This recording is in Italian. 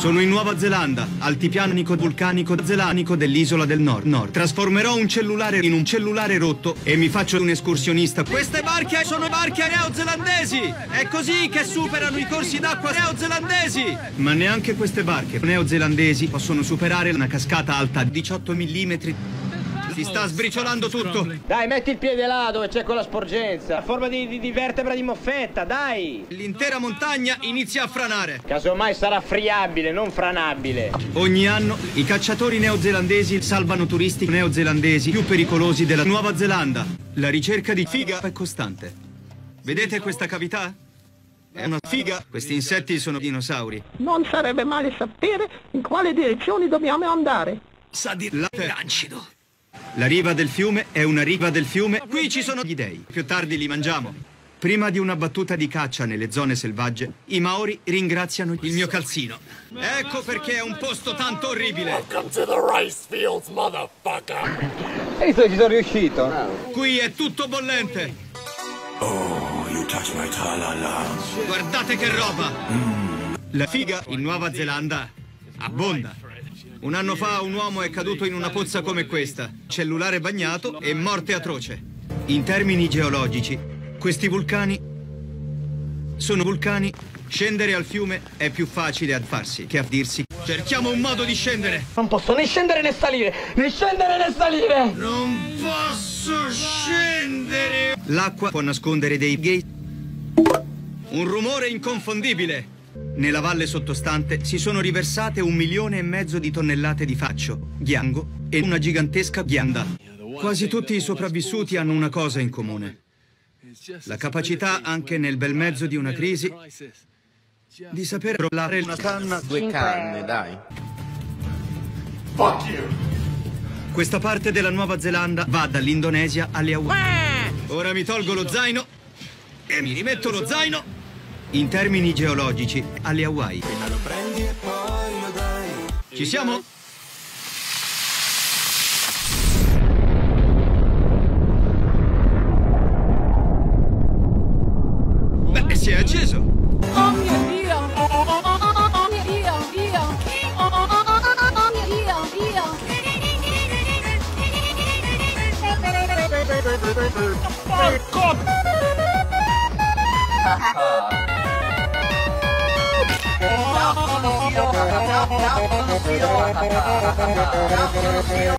Sono in Nuova Zelanda, altipiano vulcanico zelanico dell'isola del nord. Trasformerò un cellulare in un cellulare rotto e mi faccio un escursionista. Queste barche sono barche neozelandesi! È così che superano i corsi d'acqua neozelandesi! Ma neanche queste barche neozelandesi possono superare una cascata alta 18 mm. Si sta sbriciolando tutto! Dai, metti il piede là dove c'è quella sporgenza. A forma di vertebra di moffetta, dai! L'intera montagna inizia a franare. Casomai sarà friabile, non franabile. Ogni anno i cacciatori neozelandesi salvano turisti neozelandesi più pericolosi della Nuova Zelanda. La ricerca di figa è costante. Vedete questa cavità? È una figa. Questi insetti sono dinosauri. Non sarebbe male sapere in quale direzione dobbiamo andare. Sa di lancido. La riva del fiume è una riva del fiume. Qui ci sono gli dei. Più tardi li mangiamo. Prima di una battuta di caccia nelle zone selvagge, i Maori ringraziano il mio calzino. Ecco perché è un posto tanto orribile. Welcome to the rice fields, motherfucker. E io ci sono riuscito. Qui è tutto bollente. Oh, you touch my tra-la-la. Guardate che roba. La figa in Nuova Zelanda abbonda. Un anno fa un uomo è caduto in una pozza come questa, cellulare bagnato e morte atroce. In termini geologici, questi vulcani sono vulcani. Scendere al fiume è più facile a farsi che a dirsi cerchiamo un modo di scendere. Non posso né scendere né salire, né scendere né salire. Non posso scendere. L'acqua può nascondere dei gate. Un rumore inconfondibile. Nella valle sottostante si sono riversate 1,5 milioni di tonnellate di faccio, ghiango e una gigantesca ghianda. Quasi tutti i sopravvissuti hanno una cosa in comune. La capacità, anche nel bel mezzo di una crisi, di saper rollare una canna. 2 canne, dai. Fuck you. Questa parte della Nuova Zelanda va dall'Indonesia alle Hawaii. Ora mi tolgo lo zaino e mi rimetto lo zaino. In termini geologici, alle Hawaii. Ci siamo? Beh, si è acceso. Oh mio Dio! Oh mio Dio! Porco!